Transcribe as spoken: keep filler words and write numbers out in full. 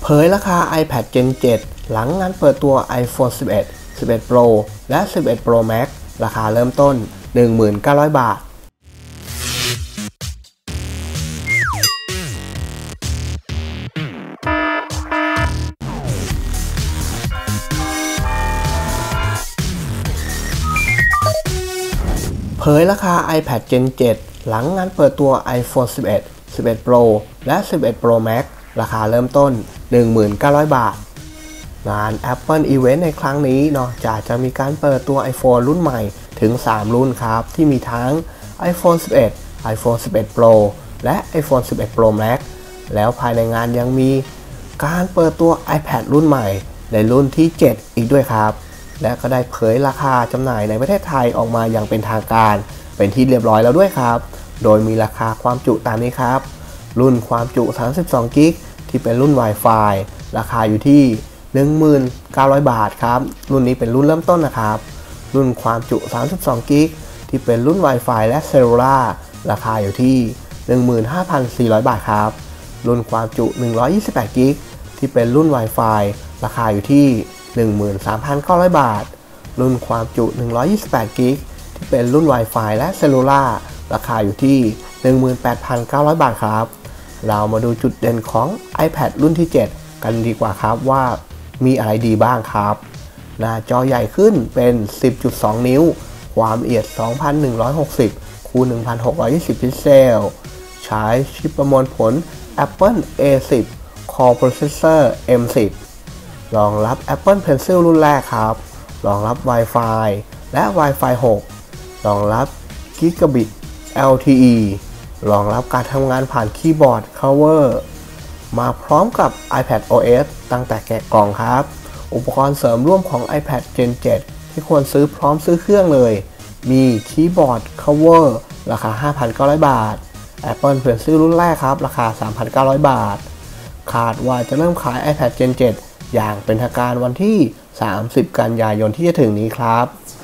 ยราคา iPad Gen เจ็ด หลังงานเปิดตัว iPhone สิบเอ็ด สิบเอ็ด Pro และ สิบเอ็ด Pro Max ราคาเริ่มต้น หนึ่งหมื่นเก้าร้อย บาทเผยราคา iPad Gen เจ็ด หลังงานเปิดตัว iPhone สิบเอ็ด สิบเอ็ด Pro และ สิบเอ็ด Pro Max ราคาเริ่มต้น หนึ่งหมื่นเก้าร้อย บาทงาน Apple Event ในครั้งนี้นอกจากจะมีการเปิดตัว iPhone รุ่นใหม่ถึงสามรุ่นครับที่มีทั้ง iPhone สิบเอ็ด iPhone สิบเอ็ด Pro และ iPhone สิบเอ็ด Pro Max แล้วภายในงานยังมีการเปิดตัว iPad รุ่นใหม่ในรุ่นที่ เจ็ด อีกด้วยครับและก็ได้เผยราคาจำหน่ายในประเทศไทยออกมาอย่างเป็นทางการเป็นที่เรียบร้อยแล้วด้วยครับโดยมีราคาความจุตามนี้ครับรุ่นความจุสามสิบสองกิกะไบต์ที่เป็นรุ่น Wi-Fi ราคาอยู่ที่ หนึ่งหมื่นเก้าร้อย บาทครับรุ่นนี้เป็นรุ่นเริ่มต้นนะครับรุ่นความจุสามสิบสองกิกะไบต์ที่เป็นรุ่น Wi-Fi และ Cellular ราคาอยู่ที่ หนึ่งหมื่นห้าพันสี่ร้อย บาทครับรุ่นความจุหนึ่งร้อยยี่สิบแปดกิกะไบต์ที่เป็นรุ่น Wi-Fi ราคาอยู่ที่ หนึ่งหมื่นสามพันเก้าร้อย บาทรุ่นความจุหนึ่งร้อยยี่สิบแปดกิกะไบต์ที่เป็นรุ่น Wi-Fi และ Cellular ราคาอยู่ที่ หนึ่งหมื่นแปดพันเก้าร้อย บาทครับเรามาดูจุดเด่นของ iPad รุ่นที่ เจ็ด กันดีกว่าครับว่ามีอะไรดีบ้างครับหน้าจอใหญ่ขึ้นเป็น สิบจุดสอง นิ้วความละเอียด สองพันหนึ่งร้อยหกสิบ คูณ หนึ่งพันหกร้อยยี่สิบ พิกเซลใช้ชิปประมวลผล Apple เอ สิบ Core Processor เอ็ม สิบ รองรับ Apple Pencil รุ่นแรกครับรองรับ Wi-Fi และ Wi-Fi หก รองรับ Gigabit แอล ที อี รองรับการทำงานผ่านคีย์บอร์ด Cover มาพร้อมกับ iPadOS ตั้งแต่แกะกล่องครับอุปกรณ์เสริมร่วมของ iPad Gen เจ็ด ที่ควรซื้อพร้อมซื้อเครื่องเลยมีคีย์บอร์ด Cover ราคา ห้าพันเก้าร้อย บาท Apple Pencil รุ่นแรกครับราคา สามพันเก้าร้อย บาทคาดว่าจะเริ่มขาย iPad Gen เจ็ด อย่างเป็นทางการวันที่ สามสิบ กันยายนที่จะถึงนี้ครับ